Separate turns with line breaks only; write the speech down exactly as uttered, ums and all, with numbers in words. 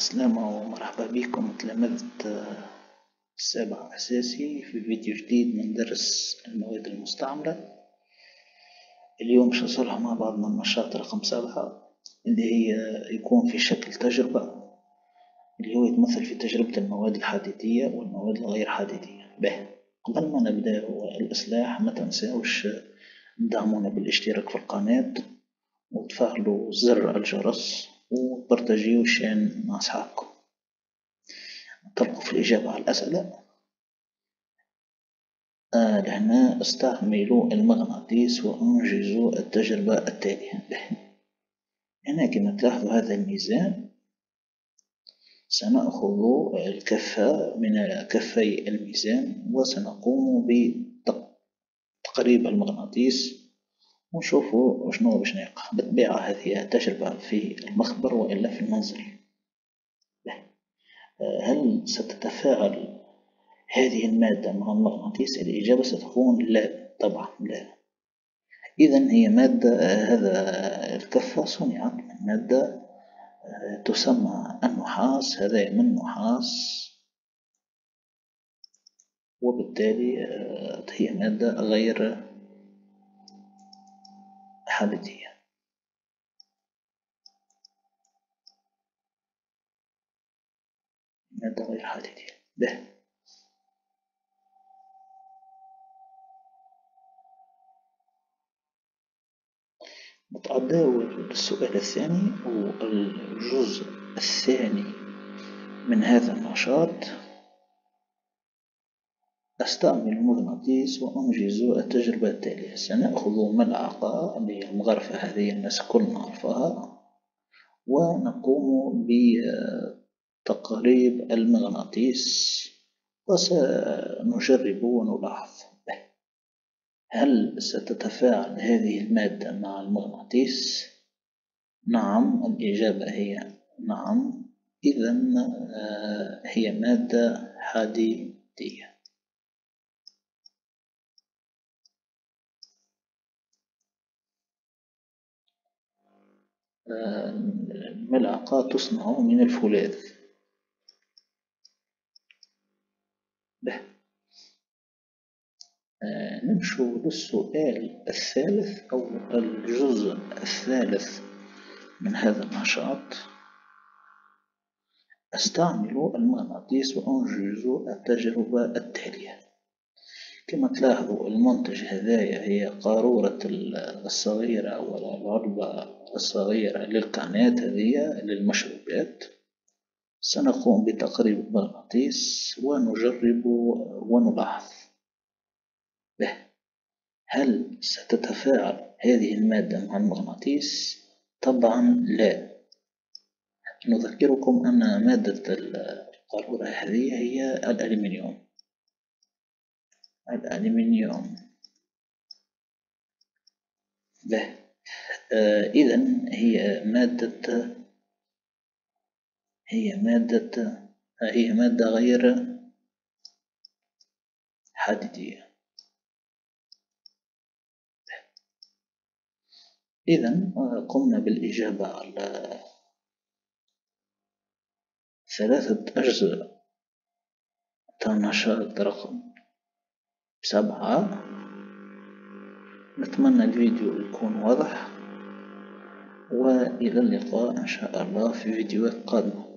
السلامة ومرحبا بكم تلامذة السابع أساسي في فيديو جديد من درس المواد المستعملة. اليوم باش نصلح مع بعضنا النشاط رقم سبعة اللي هي يكون في شكل تجربة، اللي هو يتمثل في تجربة المواد الحديدية والمواد الغير حديدية. به قبل ما نبدأ الإصلاح ما تنساوش تدعمونا بالاشتراك في القناة وتفعلوا زر الجرس وبرتجيوا الشان مع أصحابكم. انطلقوا في الإجابة على الأسئلة. آه لهنا استعملوا المغناطيس وأنجزوا التجربة التالية. هنا كما تلاحظوا هذا الميزان، سنأخذ الكفة من كفي الميزان وسنقوم بتقريب المغناطيس ونشوفوا شنو باش نلقى. بالطبيعة هذه تجربة في المخبر وإلا في المنزل. هل ستتفاعل هذه المادة مع المغناطيس؟ الإجابة ستكون لا، طبعا لا. إذن هي مادة، هذا الكفة صنعت من مادة تسمى النحاس، هذا من نحاس، وبالتالي هي مادة غير حديدية. مادة غير حديدية. به نتعداول السؤال الثاني والجزء الثاني من هذا النشاط. أستعمل المغناطيس وأنجز التجربة التالية. سنأخذ ملعقة بالمغرفة، هذه الناس كل نعرفها، ونقوم بتقريب المغناطيس وسنجرب ونلاحظ هل ستتفاعل هذه المادة مع المغناطيس. نعم، الإجابة هي نعم. إذن هي مادة حديدية. الملعقة تصنع من الفولاذ. به نمشوا للسؤال الثالث أو الجزء الثالث من هذا النشاط. أستعمل المغناطيس وأنجز التجربة التالية. كما تلاحظوا المنتج هذايا هي قارورة الصغيرة أو العلبة الصغيرة للقناة هذه للمشروبات. سنقوم بتقريب المغناطيس ونجرب ونلاحظ به هل ستتفاعل هذه المادة مع المغناطيس. طبعا لا. نذكركم أن مادة القارورة هذه هي الألمنيوم. الألمنيوم به آه إذن هي مادة هي مادة هي مادة غير حديدية. إذن قمنا بالإجابة على ثلاثة أجزاء النشاط رقم سبعة. نتمنى الفيديو يكون واضح، وإلى اللقاء إن شاء الله في فيديوهات قادمة.